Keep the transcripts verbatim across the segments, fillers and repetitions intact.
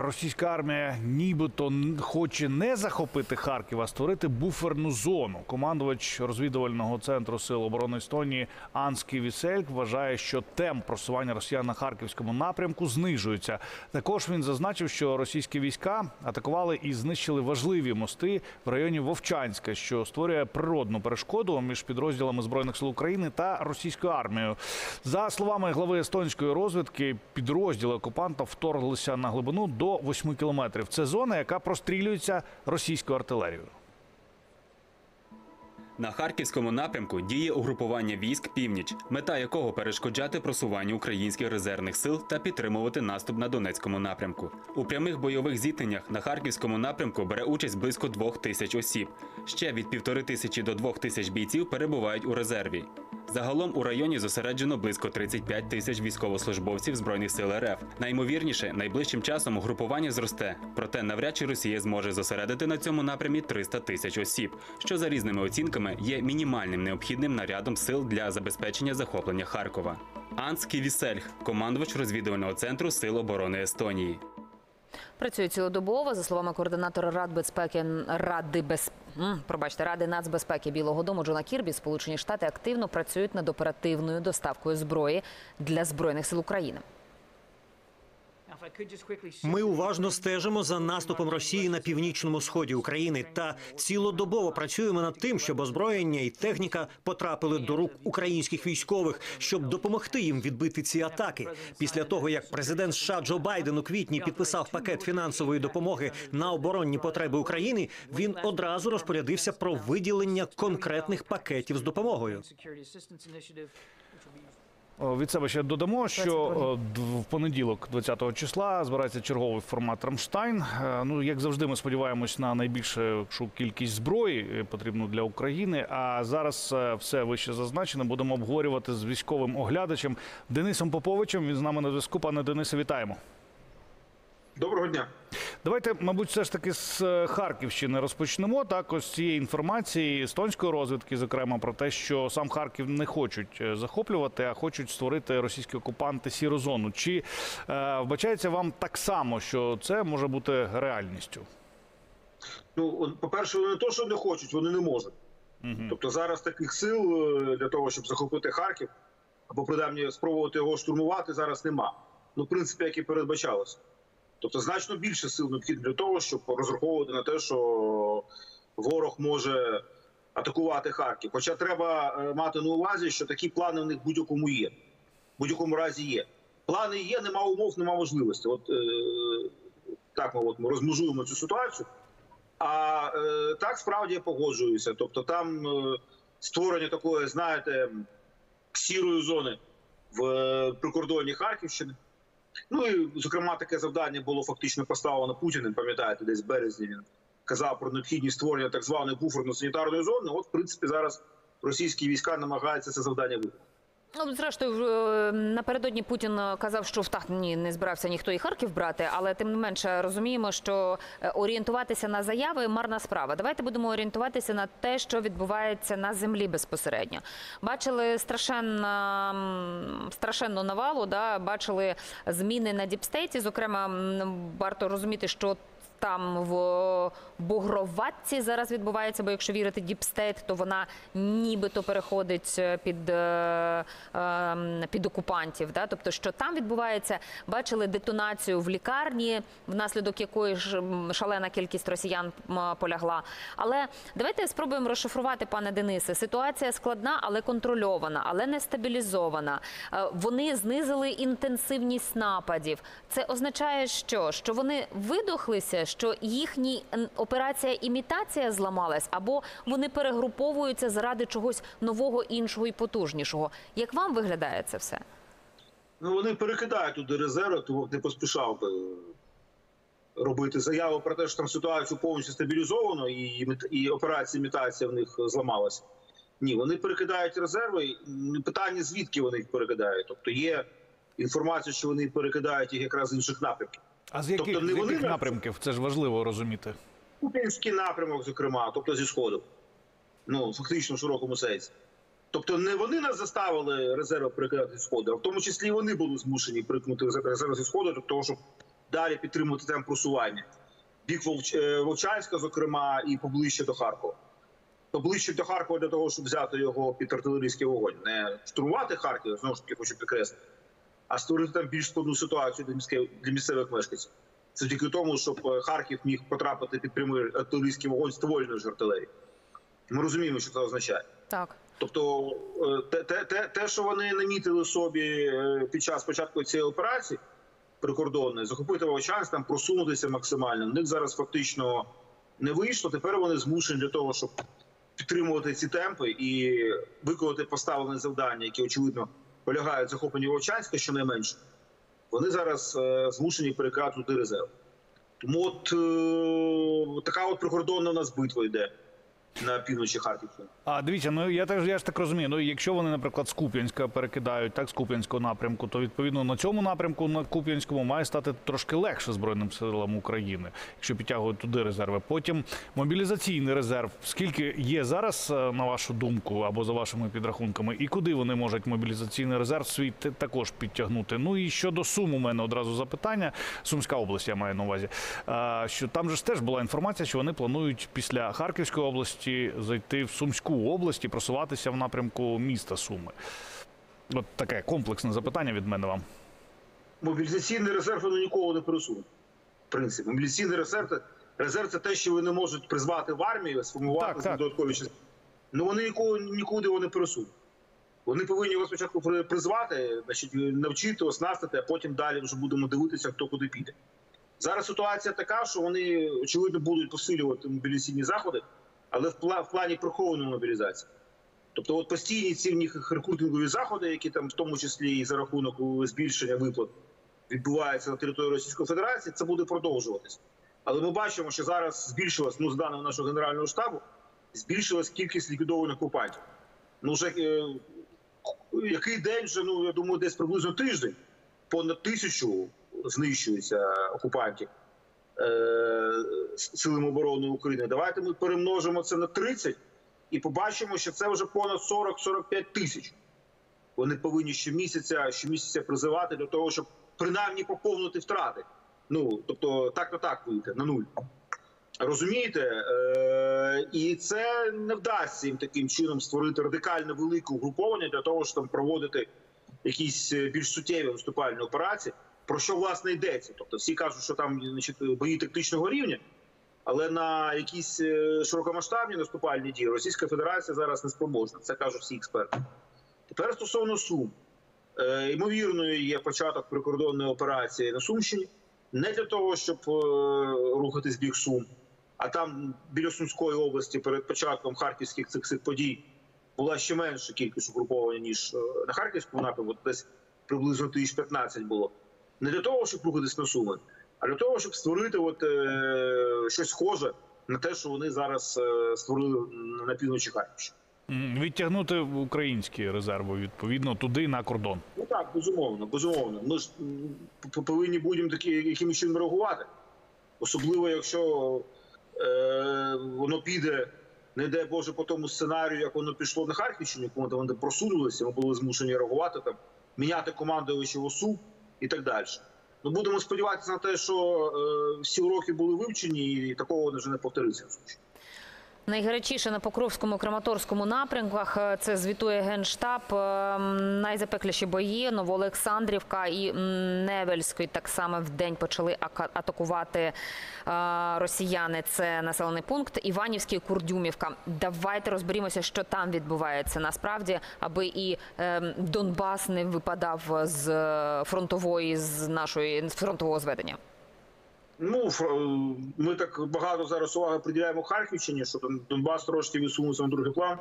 російська армія нібито хоче не захопити Харків, а створити буферну зону. Командувач розвідувального центру Сил оборони Естонії Ански Вісельк вважає, що темп просування росіян на харківському напрямку знижується. Також він зазначив, що російські війська атакували і знищили важливі мости в районі Вовчанська, що створює природну перешкоду між підрозділами Збройних сил України та російською армією. За словами глави естонської розвідки, підрозділи окупанта вторглися на глибину до восьми кілометрів. Це зона, яка прострілюється російською артилерією. На харківському напрямку діє угрупування військ «Північ», мета якого перешкоджати просуванню українських резервних сил та підтримувати наступ на Донецькому напрямку. У прямих бойових зіткненнях на харківському напрямку бере участь близько двох тисяч осіб. Ще від півтори тисячі до двох тисяч бійців перебувають у резерві. Загалом у районі зосереджено близько тридцять п'ять тисяч військовослужбовців Збройних сил РФ. Найімовірніше, найближчим часом угрупування зросте. Проте навряд чи Росія зможе зосередити на цьому напрямі триста тисяч осіб, що за різними оцінками є мінімальним необхідним нарядом сил для забезпечення захоплення Харкова. Ански Вісельх, командувач розвідувального центру Сил оборони Естонії. Працює цілодобово. За словами координатора Рад безпеки, Ради без... Пробачте, Ради нацбезпеки Білого дому Джона Кірбі, Сполучені Штати активно працюють над оперативною доставкою зброї для Збройних сил України. Ми уважно стежимо за наступом Росії на північному сході України та цілодобово працюємо над тим, щоб озброєння і техніка потрапили до рук українських військових, щоб допомогти їм відбити ці атаки. Після того, як президент США Джо Байден у квітні підписав пакет фінансової допомоги на оборонні потреби України, він одразу розпорядився про виділення конкретних пакетів з допомогою. Від себе ще додамо, що в понеділок, двадцятого числа, збирається черговий формат «Рамштайн». Ну, як завжди, ми сподіваємось на найбільшу кількість зброї, потрібну для України. А зараз все вище зазначено будемо обговорювати з військовим оглядачем Денисом Поповичем. Він з нами на зв'язку. Пане Денисе, вітаємо. Доброго дня. Давайте, мабуть, все ж таки з Харківщини розпочнемо. Так, ось цієї інформації естонської розвідки, зокрема, про те, що сам Харків не хочуть захоплювати, а хочуть створити російські окупанти сіру зону. Чи е, вбачається вам так само, що це може бути реальністю? Ну, по-перше, вони не то, що не хочуть, вони не можуть. Угу. Тобто зараз таких сил для того, щоб захопити Харків, або принаймні спробувати його штурмувати, зараз нема. Ну, в принципі, як і передбачалося. Тобто значно більше сил необхідно для того, щоб розраховувати на те, що ворог може атакувати Харків. Хоча треба мати на увазі, що такі плани в них в будь-якому є. В будь-якому разі є. Плани є, нема умов, нема можливості. От е, так ми, от, ми розмежуємо цю ситуацію. А е, так справді я погоджуюся. Тобто там е, створення такої, знаєте, сірої зони в е, прикордонні Харківщини. Ну і, зокрема, таке завдання було фактично поставлено Путіним, пам'ятаєте, десь в березні він казав про необхідність створення так званої буферно-санітарної зони. От, в принципі, зараз російські війська намагаються це завдання виконати. Ну, зрештою, напередодні Путін казав, що так, ні, не збирався ніхто і Харків брати, але тим не менше розуміємо, що орієнтуватися на заяви – марна справа. Давайте будемо орієнтуватися на те, що відбувається на землі безпосередньо. Бачили страшенно, страшенну навалу, да? Бачили зміни на діпстейті, зокрема, варто розуміти, що там в Бугроватці зараз відбувається, бо якщо вірити Діпстейт, то вона нібито переходить під, під окупантів. Да? Тобто, що там відбувається, бачили детонацію в лікарні, внаслідок якої ж шалена кількість росіян полягла. Але давайте спробуємо розшифрувати, пане Денисе. Ситуація складна, але контрольована, але не стабілізована. Вони знизили інтенсивність нападів. Це означає що? Що вони видохлися, що їхня операція імітація зламалась, або вони перегруповуються заради чогось нового, іншого і потужнішого. Як вам виглядає це все? Ну, вони перекидають туди резерви, тому не поспішав би робити заяву про те, що там ситуацію повністю стабілізовано і, і операція імітація в них зламалася. Ні, вони перекидають резерви. Питання, звідки вони їх перекидають. Тобто є інформація, що вони перекидають їх якраз з інших напрямків. А з яких, тобто, з яких напрямків? Це ж важливо розуміти. Куп'янський напрямок, зокрема, тобто зі Сходу. Ну, фактично в широкому сенсі. Тобто не вони нас заставили резерви перекидати зі Сходу, а в тому числі і вони були змушені перекинути резерви зі Сходу, для того, щоб далі підтримувати темп просування. Бік Волч- Вовчанська, зокрема, і поближче до Харкова. Поближче до Харкова для того, щоб взяти його під артилерійський вогонь. Не штурмувати Харків, знову ж таки хочу підкреслити, а створити там більш складну ситуацію для міських, для місцевих мешканців. Це тільки тому, щоб Харків міг потрапити під прямий артилерійський вогонь ствольної ж артилерії. Ми розуміємо, що це означає. Так. Тобто те, те, те, те, що вони намітили собі під час початку цієї операції прикордонної, захопити Вовчанськ, там просунутися максимально, в них зараз фактично не вийшло. Тепер вони змушені для того, щоб підтримувати ці темпи і виконати поставлене завдання, які, очевидно, полягають в захопленні Вовчанська, щонайменше, вони зараз е, змушені перекидати туди резерв. Тому от е, така от прикордонна у нас битва йде на півночі Харківщини. А дивіться, ну я теж я ж так розумію. Ну якщо вони, наприклад, з Куп'янська перекидають, так, з Куп'янського напрямку, то відповідно на цьому напрямку, на Куп'янському, має стати трошки легше Збройним силам України, якщо підтягують туди резерви. Потім мобілізаційний резерв. Скільки є зараз, на вашу думку, або за вашими підрахунками, і куди вони можуть мобілізаційний резерв свій також підтягнути? Ну і щодо Сум, у мене одразу запитання. Сумська область, я маю на увазі. А, що там же ж теж була інформація, що вони планують після Харківської області зайти в Сумську область і просуватися в напрямку міста Суми. От таке комплексне запитання від мене вам. Мобілізаційний резерв вони нікого не пересунуть. В принципі, мобілізаційний резерв, резерв – це те, що вони можуть призвати в армію, сформувати Так, так. додаткові частини. Ну вони нікого, нікуди його не пересунуть. Вони повинні його спочатку при- призвати, значить, навчити, оснастити, а потім далі вже будемо дивитися, хто куди піде. Зараз ситуація така, що вони, очевидно, будуть посилювати мобілізаційні заходи, але в, пла- в плані прихованої мобілізації. Тобто от постійні ці в них рекрутингові заходи, які там в тому числі і за рахунок збільшення виплат відбуваються на території Російської Федерації, це буде продовжуватися. Але ми бачимо, що зараз збільшилась, ну, з даними нашого Генерального штабу, збільшилась кількість ліквідованих окупантів. Ну, вже е, який день вже, ну, я думаю, десь приблизно тиждень, понад тисячу знищується окупантів е, силами оборони України. Давайте ми перемножимо це на тридцять і побачимо, що це вже понад сорок - сорок п'ять тисяч. Вони повинні щомісяця, щомісяця призивати для того, щоб принаймні поповнити втрати. Ну, тобто так на так вийти, на нуль. Розумієте? Е, і це не вдасться їм таким чином створити радикально велике угруповання для того, щоб там проводити якісь більш суттєві наступальні операції. Про що, власне, йдеться? Тобто всі кажуть, що там, значить, бої тактичного рівня, але на якісь широкомасштабні наступальні дії Російська Федерація зараз не спроможна. Це кажуть всі експерти. Тепер стосовно Сум. Е, ймовірною є початок прикордонної операції на Сумщині. Не для того, щоб е, рухатись в бік Сум, а там біля Сумської області перед початком харківських цих, цих подій була ще менша кількість угруповання, ніж е, на Харківському напрямку, десь приблизно тисяч п'ятнадцять було. Не для того, щоб рухатись на Суми, а для того, щоб створити от, е, щось схоже на те, що вони зараз е, створили на півночі Харківщини. М, Відтягнути українські резерви, відповідно, туди, на кордон. Ну так, безумовно, безумовно. Ми ж м, повинні будемо такі, якимось чином реагувати. Особливо, якщо е, воно піде, не дай Боже, по тому сценарію, як воно пішло на Харківщині, коли вони просунулися, ми були змушені реагувати, там, міняти командувачів ОСУ і так далі. Ну, будемо сподіватися на те, що е, всі уроки були вивчені і такого вже не повториться. Найгарячіше на Покровському, Краматорському напрямках. Це звітує Генштаб. Найзапекліші бої. Новоолександрівка і Невельський так само в день почали атакувати росіяни. Це населений пункт. Іванівський, Курдюмівка. Давайте розберімося, що там відбувається насправді, аби і Донбас не випадав з фронтової, з нашої з фронтового зведення. Ну, ми так багато зараз уваги приділяємо Харківщині, що там Донбас трошки відсунувся на другий план.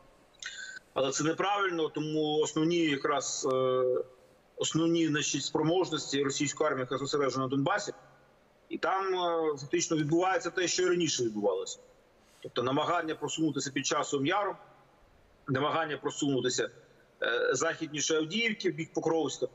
Але це неправильно, тому основні якраз основні, значить, спроможності російської армії якраз зосереджені на Донбасі. І там фактично відбувається те, що і раніше відбувалося. Тобто намагання просунутися під Часовим Яром, намагання просунутися західніше Авдіївки, в бік Покровська,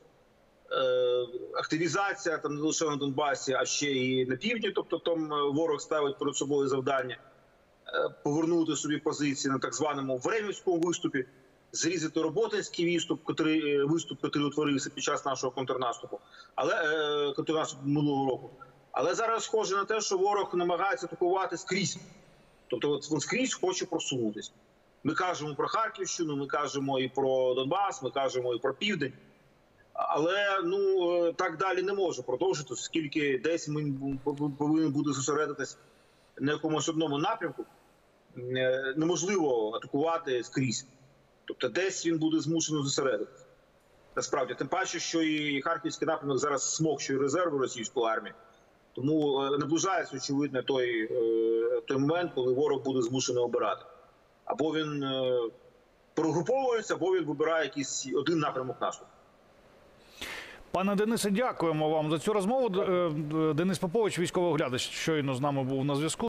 активізація там не лише на Донбасі, а ще і на півдні. Тобто там ворог ставить перед собою завдання повернути собі позиції на так званому Времівському виступі, зрізати Роботинський виступ, котрий виступ, який утворився під час нашого контрнаступу, але е, контрнаступу минулого року. Але зараз схоже на те, що ворог намагається атакувати скрізь. Тобто от він скрізь хоче просунутися. Ми кажемо про Харківщину, ми кажемо і про Донбас, ми кажемо і про Південь. Але ну так далі не може продовжити, оскільки десь ми повинен буде зосередитись на якомусь одному напрямку. Неможливо атакувати скрізь. Тобто десь він буде змушений зосередитися. Насправді, тим паче, що і Харківський напрямок зараз смокчує резерви російської армії. Тому наближається, очевидно, той, той момент, коли ворог буде змушений обирати. Або він перегруповується, або він вибирає якийсь один напрямок наступу. Пане Денисе, дякуємо вам за цю розмову. Денис Попович, військовий оглядач, щойно з нами був на зв'язку.